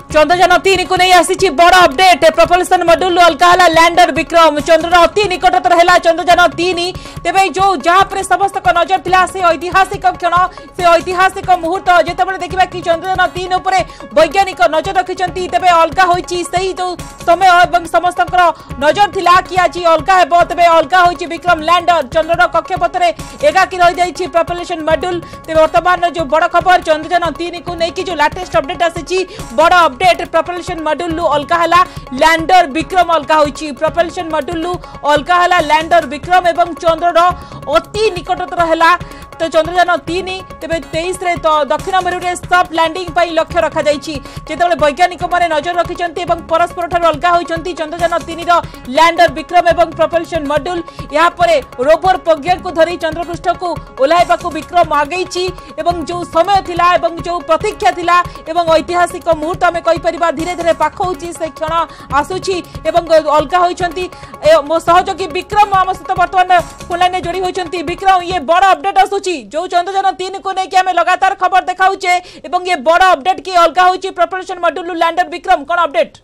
चंद्रयान-3 को नहीं आसी बड़ अपडेट प्रपल्सन मॉड्यूल अलगा है लैंडर विक्रम चंद्रर अति निकटतर है चंद्रयान-3 तेज जो जहाँ पर समस्त नजर थिला से ऐतिहासिक क्षण से ऐतिहासिक मुहूर्त जिते देखा कि चंद्रयान-3 उपर वैज्ञानिक नजर रखिंट तेज अलगा होती जो समय और समस्त नजर थिला कि आज अलगा हे तेज अलगा होती विक्रम लैंडर चंद्रर कक्षपथ में एकाकी रही जाइए प्रपल्सन मॉड्यूल तेज वर्तमान जो बड़ खबर चंद्रयान-3 को लेकिन जो लेटेस्ट अपडेट आसी बड़ अपडेट प्रपल्सन मॉड्यूल अलगा है लैंडर विक्रम अलगा होती प्रपल्सन मॉड्यूल अलगा है लैंडर विक्रम एवं चंद्रर अति निकटतर है तो चंद्रयान-3 तेज 23 दक्षिण मेरु सॉफ्ट लैंडिंग लक्ष्य रखा जिते वैज्ञानिक मैंने नजर रखिंट परस्पर ठार अलगा होती चंद्रयान-3 लैंडर विक्रम एवं प्रपल्सन मॉड्यूल यहाँ पर रोवर प्रज्ञा को धरी चंद्रपृष्ठ को ओह्लैवा विक्रम आगे जो समय थिला एवं जो प्रतीक्षा थिला एवं ऐतिहासिक मुहूर्त आम कहीपर धीरे धीरे पाख होची से क्षण आसूची एवं अलगा होती मो सहयोगी विक्रम आम सहित बर्तमान फोन लाइन जोड़ी होती विक्रम ये बड़ अपडेट आसूची जो चंद्रयान-3 को लेकिन आम लगातार खबर देखाऊे एवं ये बड़ अपडेट की अलगा होची प्रपल्सन मॉड्यूल लैंडर विक्रम कौन अपडेट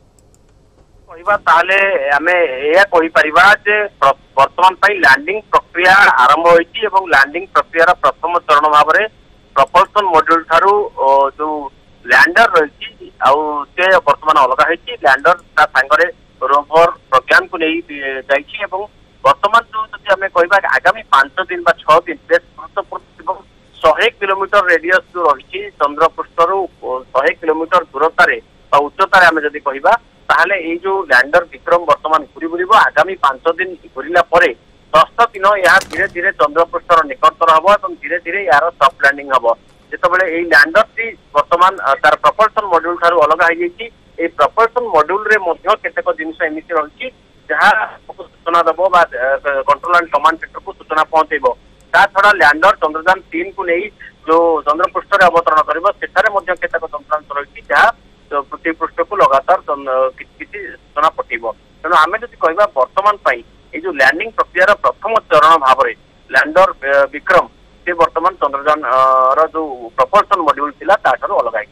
वर्तमान लैंडिंग प्रक्रिया आरंभ होती लैंडिंग प्रक्रिया प्रथम चरण भाव में प्रपल्सन मॉड्यूल ठारू जो लैंडर रही वर्तमान अलग होती लैंडर सांगे रोवर प्रज्ञान को नहीं वर्तमान जो आम कह आगामी 5 दिन 6 दिन बेस गुरुत्वपूर्ण 100 किलोमीटर रेडियस जो रही चंद्रपृष्ठर 100 किलोमीटर दूरतार उच्चतार आम जब कह ताहले ये जो लैंडर विक्रम वर्तमान घूरी बुल आगामी 5 दिन घूरला 10 दिन यह धीरे धीरे चंद्रपृष्ठर निकटतर हम और धीरे धीरे यार सॉफ्ट लैंडिंग हम जिते ये लैंडर टी वर्तमान तार प्रपल्सन मॉड्यूल ठारू अलग हो प्रपल्सन मॉड्यूल रे केतेक जिनस एमती रही जहाँ सूचना दब कंट्रोल एंड कमांड सेंटर को सूचना पहुंचेब ता छड़ा लैंडर चंद्रयान-3 को नहीं जो चंद्रपृष्ठ में अवतरण कर केतेक तंत्रांश रही जहाँ पृथ्वी पृष्ठ को लगातार किसी सूचना पठेब तेणु आम जब कह वर्तमान ये जो लैंडिंग प्रक्रिया प्रथम चरण भाव में लैंडर विक्रम से वर्तमान चंद्रयान जो प्रपल्सन मॉड्यूल थिला ताठारु अलग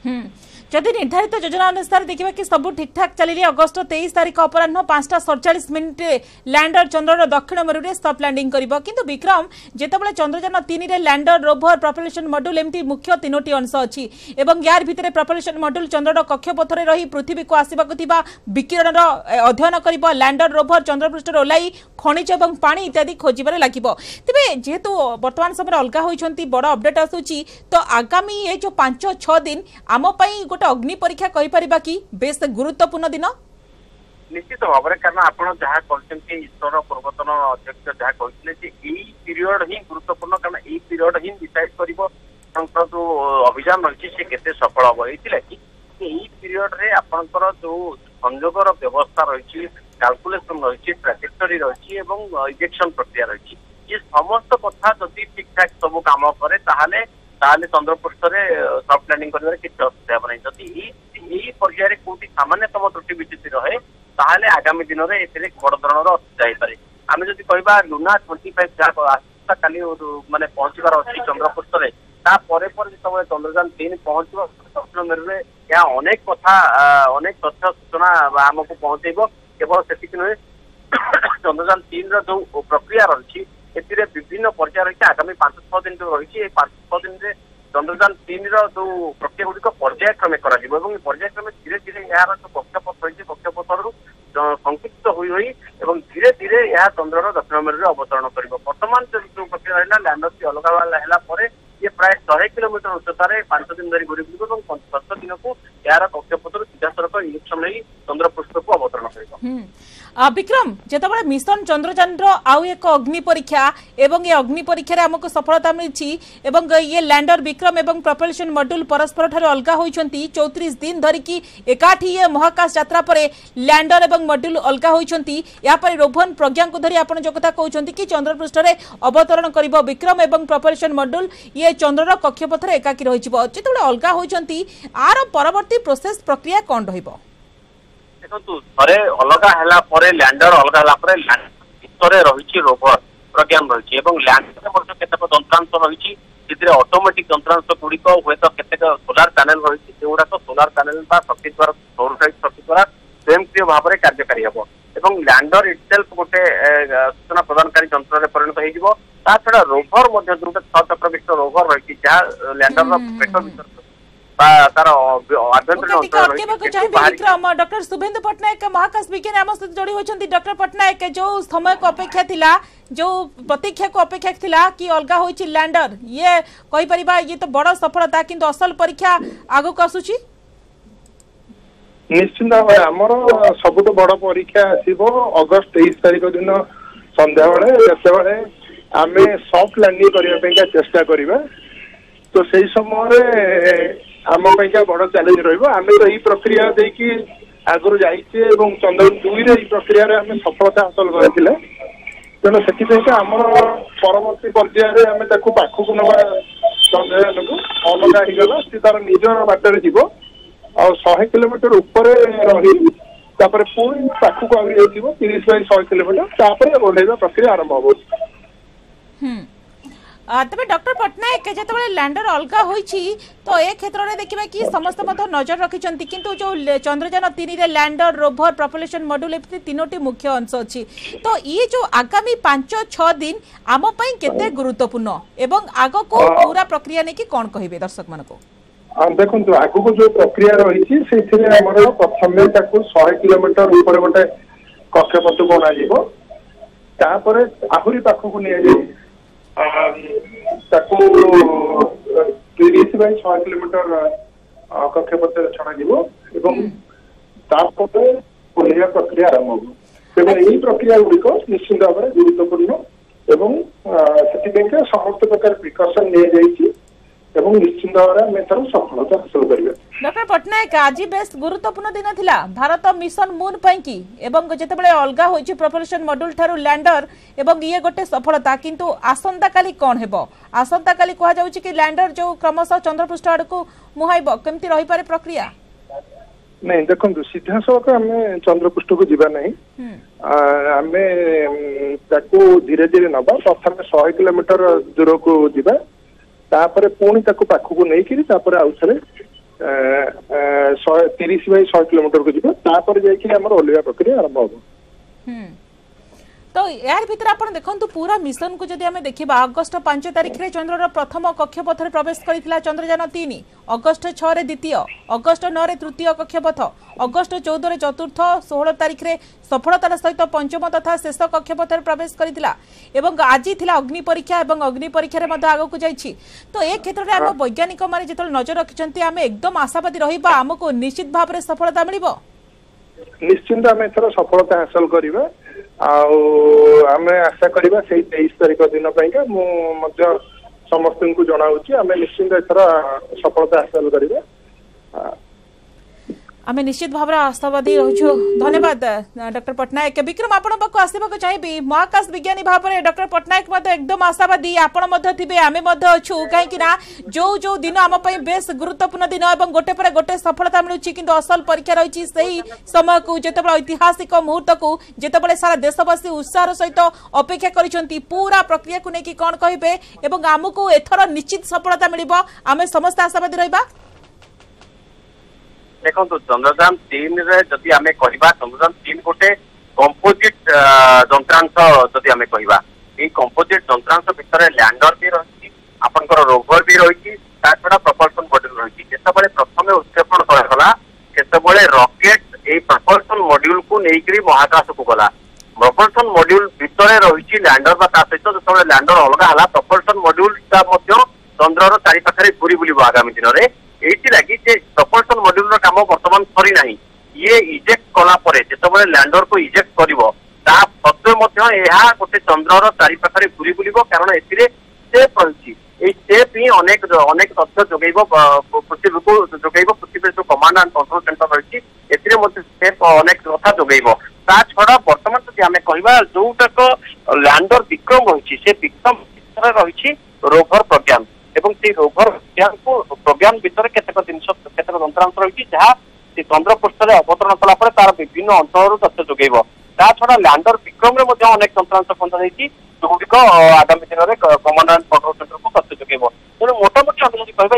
जदि निर्धारित योजना अनुसार देखा कि सब ठीक ठाक चलिए अगस्ट 23 तारीख अपराह 5:47 लैंडर चंद्रर दक्षिण मेरु सॉफ्ट लैंडिंग करिबो किंतु विक्रम जेतेबेले चंद्रयान-3 रे लैंडर रोवर प्रपल्सन मॉड्यूल एमती मुख्य 3टी अंश अछि एवं यार भितरे प्रपल्सन मॉड्यूल चंद्रर कक्षपथ रे रही पृथ्वी को आसीबाकु थिबा विकिरणर अध्ययन करिबो लैंडर रोवर चंद्रपृष्ठ रे ओलाई खनिज एवं पानी इत्यादि खोजिबारे लागिबो तबे जेहेतु वर्तमान समय अलगा होइछंती बड़ अपडेट आसुची तो आगामी ये जो 5-6 दिन आम पई गोटे अग्नि परीक्षा कहि परिबा कि बेस गुरुत्वपूर्ण दिन निश्चित भाव में कारण आप ईश्वर पूर्वतन अध्यक्ष जहाँ कहते पीरियड ही गुरुत्वपूर्ण कारण यही पीरियड ही डिसाइड कर जो अभियान रही है केते सफल हम यही पीरियड रे आपंकर जो संजोगर व्यवस्था रही कैलकुलेशन रही ट्राजेक्टरी रही इजेक्शन प्रक्रिया रही ये समस्त कथा जदि ठीक ठाक सब काम करे ताहले चंद्रपृष्ठ में सॉफ्ट लैंडिंग कर किसी असुविधा हम नहीं जदि पर्याय कौटी सामान्यतम त्रुटि विच्युति रहे ताहले आगामी दिन में ये बड़ धरण असुविधा हो पाए आम जब कह लुना 25 जहाँ आसता काली माने पहुंचार अच्छी चंद्रपृष्ठ में जो चंद्रयान-3 पहुंच दक्षिण मेरु में यहाँ अनेक कथा अनेक तथ्य सूचना आमको पहुंचेब केवल से नुहे चंद्रयान-3 जो प्रक्रिया रही विभिन्न पर्याय रही आगामी 5-6 दिन जो रही 5-6 दिन में चंद्रयान-3 जो प्रक्रिया गुड़िक पर्यायक्रमे पर्यायक्रमे धीरे धीरे यार जो कक्षपथ रही कक्षपथर संकुचित हुई धीरे धीरे यह चंद्रर दक्षिण मेरु अवतरण कर वर्तमान जो प्रक्रिया रहा लैंडर की अलग ये प्राय 100 किलोमीटर उच्चतार 5 दिन धरी घूरी बुल 10 दिन को यार कक्षपथ सीधासख इलेक्शन नहीं चंद्रपृष्ठ को अवतरण कर विक्रम जिते मिशन चंद्रयान आउ एक अग्नि परीक्षा एवं ये अग्नि परीक्षा आमको सफलता मिली ये लैंडर विक्रम एवं प्रपल्सन मॉड्यूल परस्पर ठारे अलगा होइछंती 34 दिन धरिकी एकाठी ये महाकाश यात्रा पर लैंडर एवं मॉड्यूल अलगा होइछंती या पर रोवर प्रज्ञा को धरी आपण जो कथा कहउछंती कि चंद्रपृष्ठ रे अवतरण करिबो विक्रम एवं प्रपल्सन मॉड्यूल ये चंद्रर कक्षपथ रे एकाकी रहिबो जेते अलगा होइछंती आर परवर्ती प्रोसेस प्रक्रिया कोन रहिबो देखो थे अलग है लैंडर अलग है भितर रही रोवर प्रज्ञान रही लैंडर केतक तंत्रांश रही ऑटोमेटिक तंत्रांश गुड़िक हूँ केतक सोलार पैनल रही जो जोड़ाक सोलार पैनल शक्ति द्वारा सौर शक्ति द्वारा स्वयंक्रिय भाव में कार्यकारी हम एवं लैंडर इटसेल्फ गोटे सूचना प्रदानकारी जंत्र परिणत हो छड़ा रोभर जो 6 चक्र विशिष्ट रोभर रही लैंडर पेट भर तार विक्रम डॉक्टर शुभेन्दु पट्टनायक महाकाश विज्ञान आम सहित जोड़ी होती। डॉक्टर पट्टनायक जो समय को अपेक्षा थिला जो प्रतीक्षा को अपेक्षा थिला कि अलगा होइछि लैंडर ये कहि परिबा ये तो बड़ सफलता किंतु असल परीक्षा आगो को आसुछि निश्चित भाव आमर सबुठ बड़ परीक्षा आसीबो अगस्त 23 तारिख दिन संध्या बेले जेतेबेले आमे सॉफ्ट लैंडिंग करबा पेका चेष्टा करिबा तो सही समय आम बड़ चैलेंज रही तो यही प्रक्रिया देखी आगुरी जाइए चंद्रयान 2 प्रक्रिया आम सफलता हासिल करते तेणु से आम परवर्ती पर्यायर आम पाखक नवा चंद्रयान को अलग होगला सी तार निजर बाटर जीव आ 100 किलोमीटर ऊपर रही पुणी पाखक आगे 30 बाय 100 किलोमीटर ओह्लैवा प्रक्रिया आरंभ हो। तबे डॉक्टर पट्टनायक जेतबेले लैंडर अलगा होईछि तो ए क्षेत्र में देखिबा कि समस्त मत नजर रखिछंती किंतु जो चंद्रयान 3 रे लैंडर रोवर प्रोपल्शन मॉड्यूल एपि तीनोटी मुख्य अंश अछि तो ये जो आगामी 5-6 दिन आम पई केते गुरुत्वपूर्ण एवं आगो को पूरा प्रक्रिया ने कि कोन कहिबे दर्शक मन को देखो आगु को जो प्रक्रिया रही से हमर प्रथम 100 किलोमीटर ऊपर गोटे कक्षपथ को अणाଯିव तापर आहुरी पाखक नहीं 30 बाय 6 किलोमीटर कक्षपथ छड़ापर ओह्लैवा प्रक्रिया आरंभ हो यही प्रक्रिया गुड़िक निश्चित भाव में गुरुत्वपूर्ण एवं से समस्त प्रकार प्रिकसन नहीं निश्चित भाव में सफलता हासिल करेंगे। डॉक्टर पट्टनायक आज बेस गुरुत्वपूर्ण दिन थिला भारत मिशन मून पैकी एवं जेतेबेले अलगा होइछि प्रोपल्शन मॉड्यूल थारु लैंडर एवं ये गोटे सफलता किंतु आसंता काली कोन हेबो आसंता काली कहा जाउछि कि लैंडर जो क्रमशः चंद्रपृष्ठ आडकू मुहाइबो केमति रहि पारे प्रक्रिया नहीं देखो सीधा सड़क आम चंद्रपृष्ठ को जीवा नहीं आम धीरे धीरे नवा प्रथम 100 किलोमीटर दूर को जीवा तापर पुणी पाखक नहीं आउ थे 30 बाय 100 किलोमीटर को जीवा तापर जाइए ओह्लैवा प्रक्रिया आरंभ हो। तो यार भीतर आपण देखंतु पूरा मिशन को जदि हमें देखिबा अगस्त 5 तारिख रे चंद्रर प्रथम कक्षपथ रे प्रवेश करितला चंद्रयान 3 अगस्त 6 रे द्वितीय अगस्त 9 रे तृतीय कक्षपथ अगस्त 14 रे चतुर्थ 16 तारिख रे सफलतार सहित पंचम तथा शेष कक्षपथ रे प्रवेश करितला एवं आज थिला अग्नि परीक्षा एवं अग्नि परीक्षा रे मध्ये आगो को जाईछि तो ए क्षेत्र रे हम वैज्ञानिक माने जेतल नजर रखिचंती हमें एकदम आशावादी रहिबा हमको निश्चित भाव रे सफलता मिलिबो निश्चित आम एथर सफलता हासिल करिबा आमे आशा करिबा 23 तारिख दिन समस्त को जनाऊँ आम निश्चित एथर सफलता हासिल करिबा आम निश्चित भाव में आशावादी रही। धन्यवाद डॉक्टर पट्टनायक। विक्रम आपण पाक आसवाक चाहिए महाकाश विज्ञानी भाव में डॉक्टर पट्टनायक एकदम आशावादी आपण थे आम अच्छू कहीं जो जो दिन आम बेस गुरुत्वपूर्ण दिन और गोटे पर गोटे सफलता मिलूँ कि असल परीक्षा रही समय को जिते ऐतिहासिक मुहूर्त को जिते सारा देशवासी उत्साह सहित अपेक्षा कर पूरा प्रक्रिया को लेकिन कौन कहे आमको एथर निश्चित सफलता मिल आम समस्त आशावादी रहा। देखो चंद्रयान 3 रे जदि आमे कहिबा चंद्रयान 3 गोटे कंपोजिट जंत्रांश जदि आमे कहिबा ए कंपोजिट जंत्रांश भितर लैंडर भी रही आपनकर रोवर भी रही छड़ा प्रोपल्शन मॉड्यूल रही जेतबेले प्रथमे उत्क्षेपण करगला सेतबेले रॉकेट ए प्रोपल्शन मॉड्यूल को नेइकरी महाकाश को गला प्रोपल्शन मॉड्यूल भितर रही लैंडर बा ता सहित जेतबेले लैंडर अलगा हला प्रोपल्शन मॉड्यूल ता मध्य चंद्रर चारि पाखरे घुरी बुलिबो आगामी दिन रे एटी लगी प्रोपल्शन मॉड्यूल रो काम वर्तमान सरी नाही ये इजेक्ट कला परे जेतबेले लैंडर को इजेक्ट करिवो ता सत्वे मध्य एहा गोटे चंद्रर चारि पाखरे घुरी बुलिबो कारण एथिरे स्टेप रही ए स्टेप ही अनेक अनेक तथ्य जोगैबो पृथ्वी को जोगैबो पृथ्वी जो कमांड एंड कंट्रोल सेंटर रही एथिरे मध्य स्टेप अनेक कथा जोगैबो ता छडा वर्तमान जदि हमें कहबा जोटाक लैंडर विक्रम रही से विक्रम रही रोवर प्रज्ञान एवं से रोवर प्रज्ञान भितर केतक जिनस केतक जंत्रांश रही जहाँ से चंद्रपृष्ठ में अवतरण कला तार विभिन्न अंचल तथ्य जोगैब ता छड़ा लैंडर विक्रम में अनेक जंत्रांश बंधा जोगुड़िक आगामी दिन में कमांड एंड कंट्रोल सेंटर को तथ्य जोगैब तेणु मोटामोटी आम जब कह 3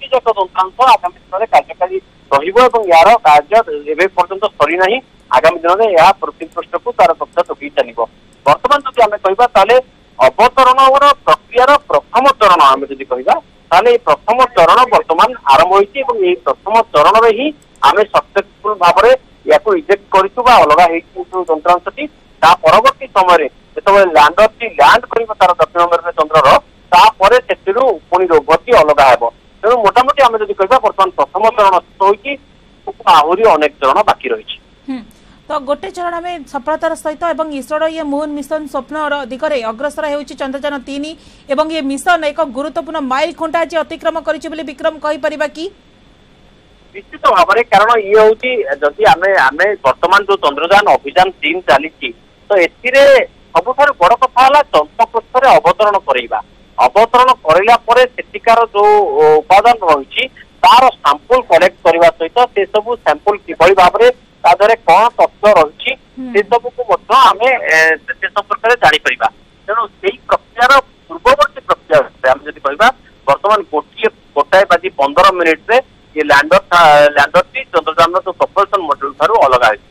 दुईटी जाक तंत्रांश आगामी दिन में कार्यकारी यार कार्य एवं पर्यंत सरी ना आगामी दिन में यह पृथ्वी पृष्ठ को तार तथ्य जोगी चलो बर्तमान जो आम कह अवतरण प्रक्रियार प्रथम चरण आम जदि कह प्रथम चरण बर्तमान आरंभ होती प्रथम चरण में ही आम सक्सेसफुल भाव में या इजेक्ट करूँ अलग तंत्रांशटी परवर्ती समय जो लैंडर टी लैंड कर तार दक्षिण मेरु चंद्रर तापर से पुणी रोभरटी अलग हे तेणु मोटामोटी आम जब कह बर्तमान प्रथम चरण शेष आहरी अनेक चरण बाकी रही तो गोटे चरण में सफलतार सहित इसरो ये मून मिशन स्वप्न दिगरे अग्रसर हो चंद्रयान-3 एवं ये मिशन एक गुरुत्वपूर्ण माइल खुंटा आज अतिक्रम कर विक्रम कहीपर कि निश्चित भाव में कारण ये हूँ जदि आम बर्तमान जो चंद्रयान अभियान 3 चली तो एथिरे सबुठ बड़ कथा है चंद्रपृष्ठ अवतरण करवा अवतरण करला सेटिकार जो उपादान रही तार सैंपल कलेक्ट करने सहित से सब सैंपल किभली भाव में तादरे कौन तथ्य रही से सब को संपर्क में जापर तेणु से प्रक्रियार पूर्ववर्ती प्रक्रिया आम जब कह बर्तमान गोटाए बाजी 15 मिनिट रे ये लैंडर टी चंद्रयान जो प्रपल्सन मॉड्यूल ठारू अलग है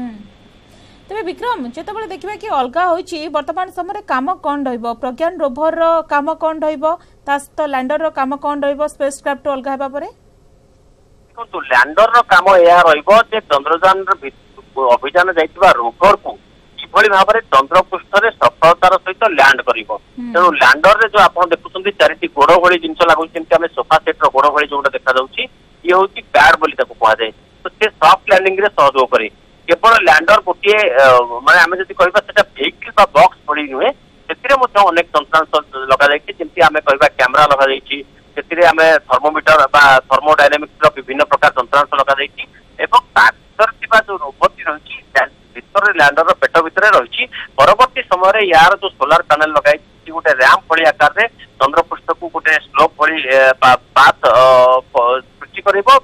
तेज विक्रम जो देखा कि अलग हो बर्तमान समय काम कौन प्रज्ञान रोभर काम कौन रहित लैंडर काम कौन स्पेस क्राफ्ट अलग होगा देखो लैंडर काम यह चंद्रयान अभियान जाइए रोभर को किभली भाव में चंद्रपृष्ठ में सफलतार सहित लैंड कर तेणु लैंडर जो आप देखुं चारिटी गोड़ भली जिन लगुच आम सोफा सेट गोड़ भली जो देखा ये हूँ पैड बोली कहुए तो से सॉफ्ट लैंडिंग रे सहयोग करे केवल लैंडर गोटे माने आम जब कह वेहिकल बॉक्स भली नुहे से अनेक तंत्रांश लगे आम कह कैमेरा लगे आम थर्मोमीटर थर्मोडायनामिक्स विभिन्न प्रकार तंत्रांश लगे जो रोबोट रही भर लैंडर पेट भितर रही परवर्ती समय यार जो सोलार पैनल लगाई गोटे रैंप भली आकार में चंद्रपृष्ठ को गोटे स्लोप भली पाथ सृष्टि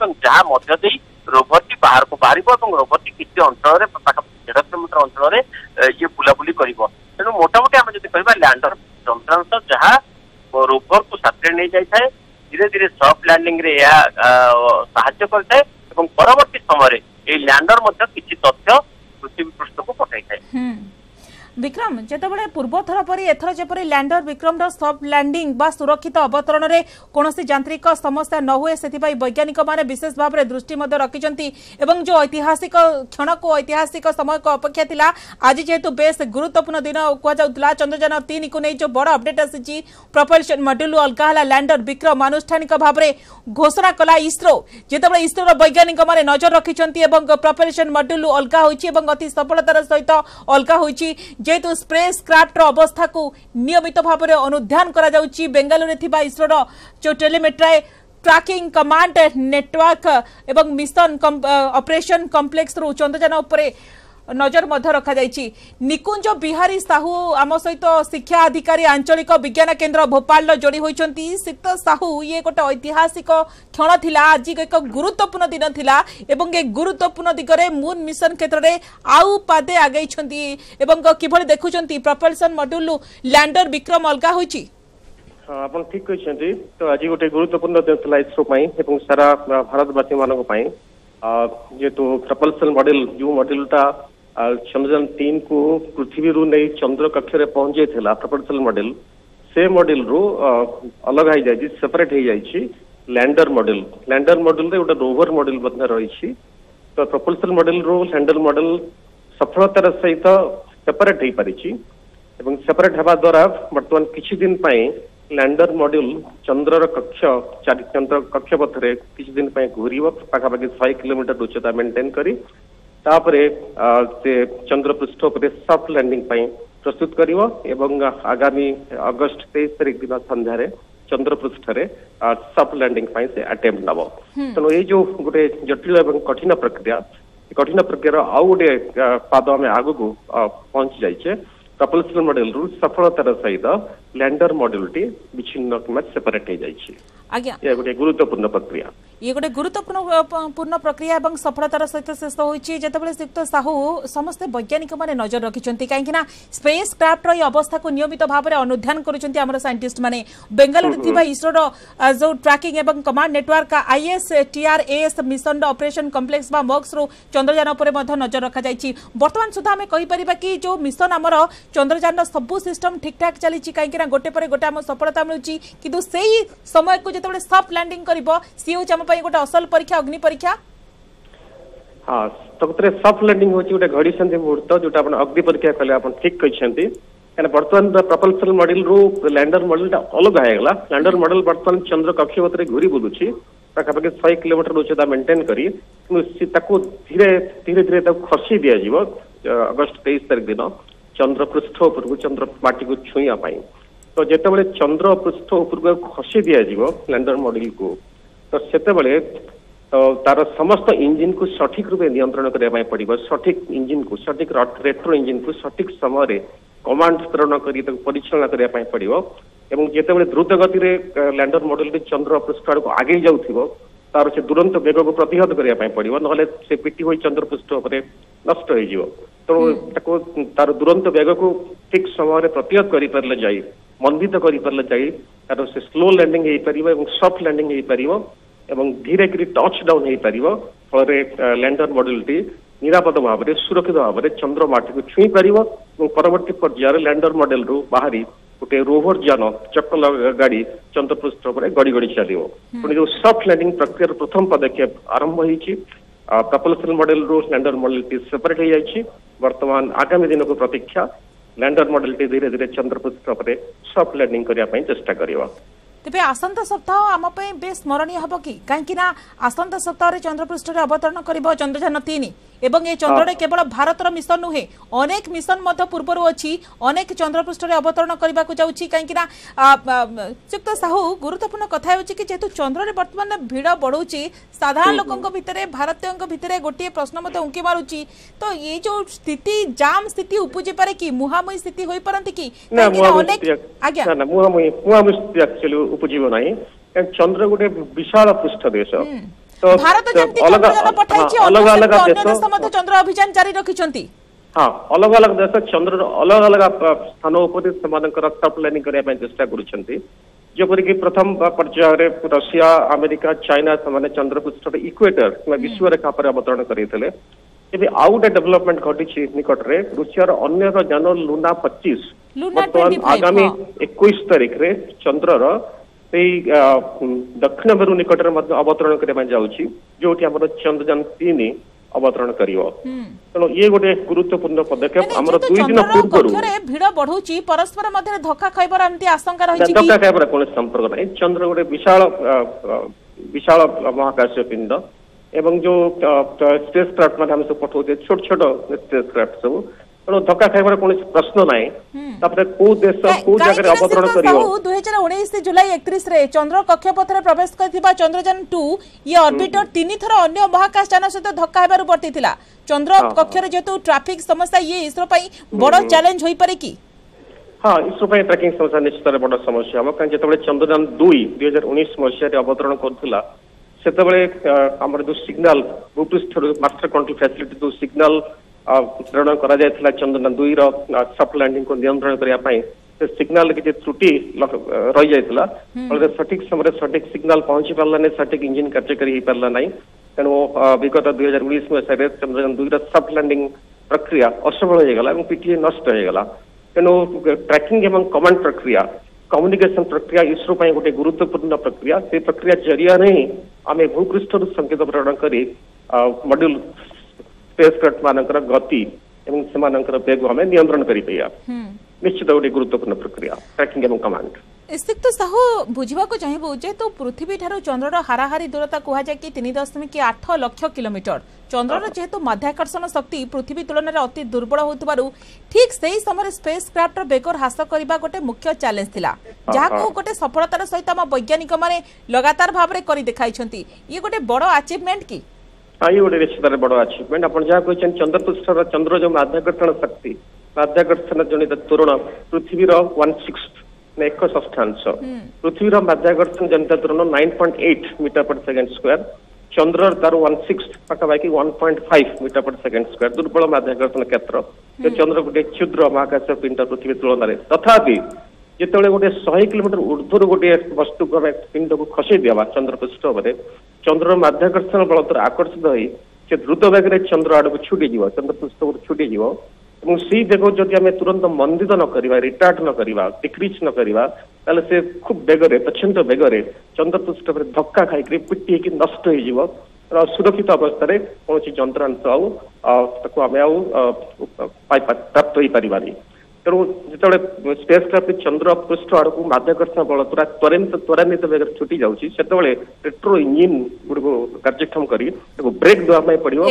कर रोबोटी बाहर को बाहर रोबोटी किसी अंचल 1.5 किलोमीटर अंचल ये बुलाबुली कर तेणु मोटामोटी आम जब कह लैंडर तंत्रांश जहाँ रोभर को साथ नहीं जाए धीरे धीरे सॉफ्ट लैंडिंग रे साहाय्य करता है परवर्ती समय ये लैंडर किसी तथ्य पृथ्वी पृष्ठ को पठाई विक्रम जिते पूर्व थर पर एथर जपरी लैंडर विक्रम सॉफ्ट लैंडिंग बा सुरक्षित अवतरण में कौन यांत्रिक समस्या न हुए से वैज्ञानिक माने विशेष भाव में दृष्टि रखिंट जो ऐतिहासिक क्षण को ऐतिहासिक समय को अपेक्षा थिला आज जेहेतु बेस गुरुत्वपूर्ण दिन कहला चंद्रयान-3 को नहीं जो बड़ अपडेट आसी प्रपल्सन मॉड्यूल अलगा है लैंडर विक्रम आनुष्ठानिक भाव में घोषणा कला इसरो जिते इसरो वैज्ञानिक माने नजर रखिंट प्रपल्सन मॉड्यूल अलगा होती अति सफलतार सहित अलगा होती जेहेतु स्पेस क्राफ्ट अवस्था को नियमित भाव में अनुध्यान करा जाउची बेंगालुरु थिबा इसरो जो टेलीमेट्री ट्रैकिंग कमांड नेटवर्क एवं मिशन ऑपरेशन कॉम्प्लेक्स रु चंद्रयान उपरे नजर मध्य रखा जाइछि। निकुंज बिहारी साहू आम सहित शिक्षा अधिकारी आंचलिक विज्ञान केन्द्र भोपाल जोड़ी होइछंती। सीत साहू ये गोटे ऐतिहासिक क्षण थिला आज एक गुरुत्वपूर्ण दिन थिला एवं एक गुरुत्वपूर्ण दिगरे मून मिशन क्षेत्र में आउ पादे आगे एवं किभली देखुछंती प्रपल्सन मॉड्यूल लैंडर विक्रम अलगा होइछि। आप ठीक कहते तो आज गोटे गुरुत्वपूर्ण दिन इसरो एवं सारा भारतवासी मान जेहेतु प्रपल्सन मॉड्यूल जो मॉड्यूलटा चंद्रयान-3 को पृथ्वी रू नहीं चंद्र कक्ष रे पहुंचे थिला प्रपल्सन मॉड्यूल से मॉड्यूल रू अलग हो जाए सेपरेट हो जाए लैंडर मॉड्यूल रे गोटे रोवर मॉड्यूल बदले रही तो प्रपल्सन मॉड्यूल रू लैंडर मॉड्यूल सफलतार सहित सेपरेट हो पारी सेपरेट हवा द्वारा बर्तमान किछि दिन लैंडर मॉड्यूल चंद्रर कक्ष चंद्र कक्ष पथरे किछि दिन घूर पाखापाखि 100 किलोमीटर उच्चता मेंटेन करी तापरे से चंद्र पृष्ठ पर सॉफ्ट लैंडिंग प्रस्तुत करिवो एवं आगामी अगस्त 23 तारिख दिन संध्यारे चंद्र पृष्ठ रे सॉफ्ट लैंडिंग से अटेम्प्ट नबो। तेणु ये जो गोटे जटिल एवं कठिन प्रक्रिया आउ गोटे पाद आम आग को पहुंची जाइए प्रपल्सन मॉड्यूल सफलतार सहित लैंडर मॉड्यूल टी विच्छिन्न सेपरेट हो जाइए। आज्ञा ये गोटे गुरुत्वपूर्ण प्रक्रिया ये गोटे गुरुत्वपूर्ण प्रक्रिया और सफलतार सहित शेष होती जितेबाला श्रीयुक्त साहू समस्त वैज्ञानिक मैंने नजर रखिंट कहीं स्पेस क्राफ्ट अवस्था को नियमित भाव में अनुधान कर साइंटिस्ट मैंने बेंगालुरु इसरोर जो ट्रैकिंग एवं command network ISTRAS mission operation complex MOX रो चंद्रयान पर नजर रखा जाइए। वर्तमान सुधा आम कहीपर कि जो मिशन आमर चंद्रयान सबू सिस्टम ठीक ठाक चली कहीं गोटे पर गोटे आम सफलता मिलूँ कि समय को जो सॉफ्ट लैंडिंग कर गोटे असल परीक्षा अग्नि परीक्षा हाँ प्रकृत सॉफ्ट लैंडिंग होची गोटे घड़ी संधि मुहूर्त जोटा अपन अग्नि परीक्षा कले अपन ठीक कहछंती कारण वर्तमान प्रपल्सन मॉड्यूल रू लैंडर मॉड्यूल अलग आएगला लैंडर मॉड्यूल वर्तमान चंद्र कक्षपथ घूरी बुलुची पाखापाखि 100 किलोमीटर उच्चता मेंटेन करी धीरे धीरे खसी दिया जीव अगस्त 23 तारिख दिन चंद्र पृष्ठ उपरकू चंद्र माटी को छुईया पाई तो जेतेबेले चंद्र पृष्ठ उपरकू खसी दिया जीव लैंडर मॉड्यूल को तो सेतेबेले तो तार समस्त इंजिन को सठिक रूपे नियंत्रण करने पड़ो सठिक इंजिन को सठिक रेट्रो इंजिन को सठिक समय कमांड प्रेरण कर परिचालना करने पड़ो एवं जितेबाला द्रुत गति लैंडर मॉड्यूल चंद्र पृष्ठ आड़ को आगे जाऊ तार से दुरंत बेग को प्रतिहत करने पड़ो ना से पिटी हुई चंद्र पृष्ठ नष्ट हो तेणु तार दुरंत बेग को ठीक समय प्रतिहत कर जाए मंदित कर जाए तार से स्लो लैंडिंग हो पार सॉफ्ट लैंडिंग हो पार एवं धीरे धीरे टच डाउन हो पार फल लैंडर मॉड्यूल टी निरापद भाव में सुरक्षित भाव में चंद्र माटी को छुई पार परवर्ती पर्यायर लैंडर मॉड्यूल रू बाहरी गोटे रोवर जान चक्कल गाड़ी चंद्र पृष्ठ पर गड़ी गड़ी चलो पुणी जो सॉफ्ट लैंडिंग प्रक्रिया प्रथम पदक्षेप आरंभ होती प्रपल्सन मॉड्यूल रू लैंडर मॉड्यूल टी सेपरेट हो जाए वर्तमान आगामी दिन को प्रतीक्षा लैंडर मॉड्यूल टी धीरे धीरे चंद्र पृष्ठ पर सॉफ्ट लैंडिंग करने चेष्टा करवा तेज आसंत सप्ताह आम बेस स्मरणीय हम कि कहीं आसंत सप्ताह चंद्रपृष्ठ अवतरण कर चंद्रयान 3 एवं ये चंद्र केवल भारतर मिशन नुहे अनेक मिशन पूर्वर अच्छी अनेक चंद्रपृष्ठ अवतरण करने को जाऊँगी कहीं श्रीयुक्त साहू गुरुत्वपूर्ण कथा कि जेहेतु चंद्र बर्तमान भिड़ बढ़ुची साधारण लोकों भितर भारतीयों भितर गोटे प्रश्न मत उंकी मारुची तो ये जो स्थिति जाम स्थिति उपजी पारे कि मुहामुही स्थिति हो पारती कि उपजीव ना चंद्र गोटे विशाल पृष्ठ देश तो भारत अलग अलग देश चंद्र अभियान जारी रखिछंती हाँ अलग अलग देश चंद्र अलग अलग स्थान उपर सॉफ्ट लैंडिंग करने चेष्टा करुछंती जपरिक प्रथम पर्यायर रशिया अमेरिका चाइना से चंद्र पृष्ठ इक्वेटर विश्व रेखा पर अवतरण करते आउ गोटे डेभलपमेंट घटी निकट में रूसिया अन्य जान लूना 25 बर्तमान आगामी 21 तारिख रे चंद्रर दक्षिण मेरु निकट में अवतरण करने जाऊँगी जो चंद्रयान 3 अवतरण करिवो तेणु ये गोटे गुरुत्वपूर्ण पदक्षेप हमर 2 दिन पूर्व भिड़ बढ़ुची परस्पर मध्य धक्का खाइबर एमती आशंका रही कि धक्का खाइबर कोन संपर्क नहीं चंद्र गोटे विशाल विशाल महाकाशीय पिंड एवं जो स्पेस क्राफ्ट हम सब पठाते छोट छोट स्पेस क्राफ्ट सब तेणु धक्का खाइबार कौन प्रश्न ना कौ देश कौ जगह अवतरण कर 2019 जुलाई 31 रे चंद्र कक्षपथ में प्रवेश कर चंद्रयान 2 ये ऑर्बिटर 3 थर अन्य महाकाश यान सहित धक्का हेबार वर्ती चंद्र कक्षर जेतु ट्रैफिक समस्या ये इसरो बड़ चैलेंज हो पारे कि हाँ इसरो ट्रैकिंग समस्या निश्चित बड़ समस्या हम कहीं जो चंद्रयान 2 2019 मसीह अवतरण करुला से जो सिग्नाल भूपृष्ठ मास्टर कंट्रोल फैसिलिटी जो सिग्नाल प्रेरण करा चंद्रयान 2 सॉफ्ट लैंडिंग को नियंत्रण करने से सिग्नाल किसी त्रुटि रही जाता फल सठिक समय सठिक सिग्नाल पहुंची पार्ला सठिक इंजिन कार्यकारी हो पार्ला ना तेणु विगत 2019 मसीह चंद्रयान 2 सॉफ्ट लैंडिंग प्रक्रिया असफल होगला पीटीए नष्ट होगला तेणु ट्रैकिंग एवं कमांड प्रक्रिया कम्युनिकेशन प्रक्रिया इसरो गोटे गुरुत्वपूर्ण प्रक्रिया से प्रक्रिया जरिया ही आम भूपृष्ठ संकेत प्रेरण कर मॉड्यूल स्पेसक्राफ्ट मानकर गति एवं से बेग आम नियंत्रण कर निश्चित गोटे गुरुत्वपूर्ण प्रक्रिया ट्रैकिंग एवं कमांड श्रीयुक्त साहू बुझा चाहबू जेहेतु पृथ्वी ठार चंद्रर हाराहारी दूरता कहुए कि 3.8 लाख किलोमीटर चंद्रर जेहेतु माध्याकर्षण शक्ति पृथ्वी तुलन में अति दुर्बल हो ठीक से ही समय स्पेस क्राफ्ट बेगर ह्रास करने गोटे मुख्य चैलेंज थिला जहां गोटे सफलतार सहित आम वैज्ञानिक माने लगातार भाव में कर दिखाई ये गोटे बड़ अचीवमेंट की हाँ ये गोटे निश्चित बड़ अचीवमेंट आप जहाँ कहते चंद्रपृष्ठ चंद्र जो माध्याकर्षण शक्ति माध्याकर्षण जनित त्वरण पृथ्वीर 1/6 ना 1/6 पृथ्वीर माध्याकर्षण जनित त्वरण 9.8 मीटर पर सेकेंड स्क्वायर चंद्र तार 1/6 पाखापाखि 1.5 मीटर पर सेकेंड स्क्वायर दुर्बल माध्याकर्षण क्षेत्र चंद्र गोटे क्षुद्र महाकाश पिंड पृथ्वी तुलन तथापि जिते गोटे 100 किलोमीटर ऊर्ध्वर गोटे वस्तु को पिंड को खसई देवा चंद्र पृष्ठ चंद्र माध्याकर्षण बल द्वारा आकर्षित हो द्रुत बेग चंद्र आड़ को छुटी चंद्र पृष्ठ को छुटी सी बेग जदि आम तुरंत मंदित न करवा रिटार्ड न करवा डिक्रीज न करवा ताले से खूब बेगरे प्रचंड बेगरे चंद्र पृष्ठ पर धक्का खाई पिटी नष्ट हो सुरक्षित अवस्था कौन जंत्रांश आम प्राप्त हो पारि तेणु जो स्पेस क्राफ्ट चंद्र पृष्ठ आड़ को माध्याकर्षण बल द्वारा त्वरान्वित बेग छुटी जाऊँगी से पेट्रोल इंजिन गुड़ कार्यक्षम कर ब्रेक देवाई पड़ो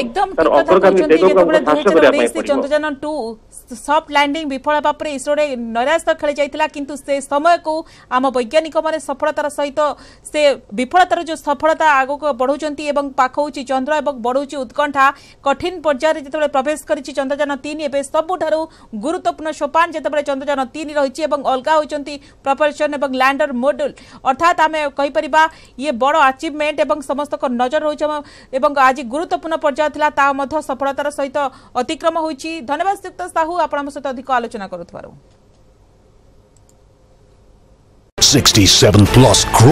चंद्रयान 2 सॉफ्ट लैंडिंग विफल होगा इसरो नैराश खेली जाता किंतु से समय को आम वैज्ञानिक मैंने सफलतार सहित से विफलतार जो सफलता आग को बढ़ाऊँच पाखौ चंद्र और बढ़ाऊँच उत्कंठा कठिन पर्यायर जो प्रवेश कर चंद्रयान 3 एवं सबुठ गुरुत्वपूर्ण सोपान जिते चंद्रयान 3 रही अलग होती प्रपल्सन और लैंडर मॉड्यूल अर्थात आम कहीपर ये बड़ अचिवमेंट और समस्त नजर हो आज गुरुत्वपूर्ण पर्याय था सफलतार सहित अतिक्रम हो धन्यवाद श्रीयुक्त साहू आपण सहित अधिक आलोचना करुथबारु 67+